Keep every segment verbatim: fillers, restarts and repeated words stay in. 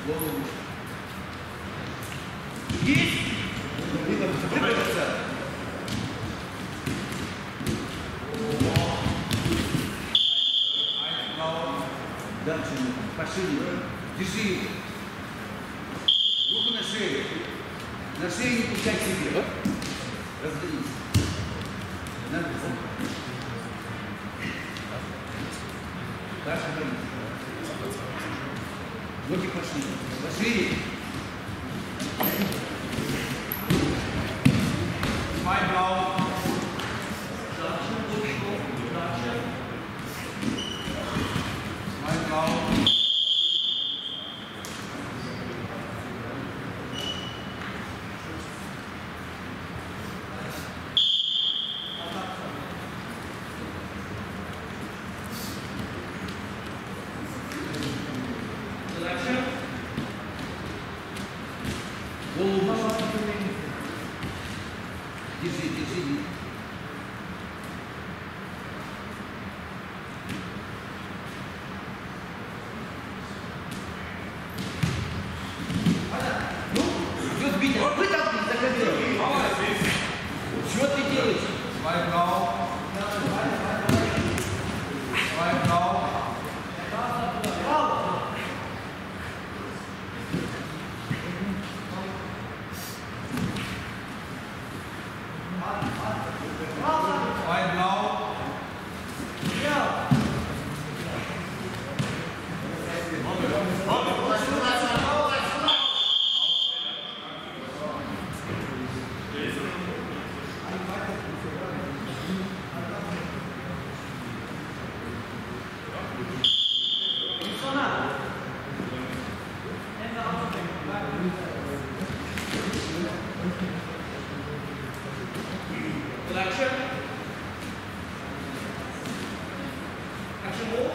Есть! Выпрямиться! Дальше, пошире. Держи. Руку на шею. На шею не пускай себе. Развернись. Надо. Дальше вернись. Ноги пошли. Пошире. Zwei blau. Zwei blau. Голову. Держи, держи. Ну, все сбить, вытолкни за камеру. Что ты делаешь? Zwei blau. Zwei blau. Zwei blau. Ja. Action. Action move.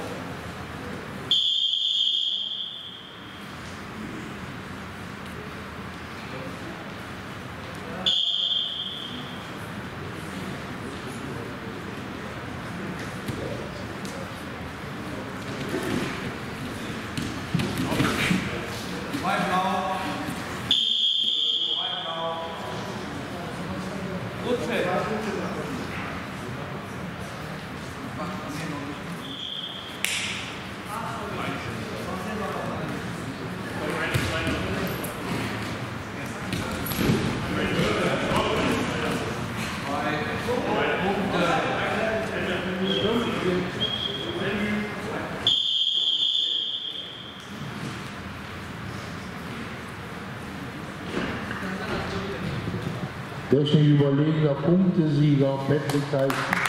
Zwei blau. Zwei blau. Gut fällt. Durch den überlegenen Punktesieger Patrick Tyson.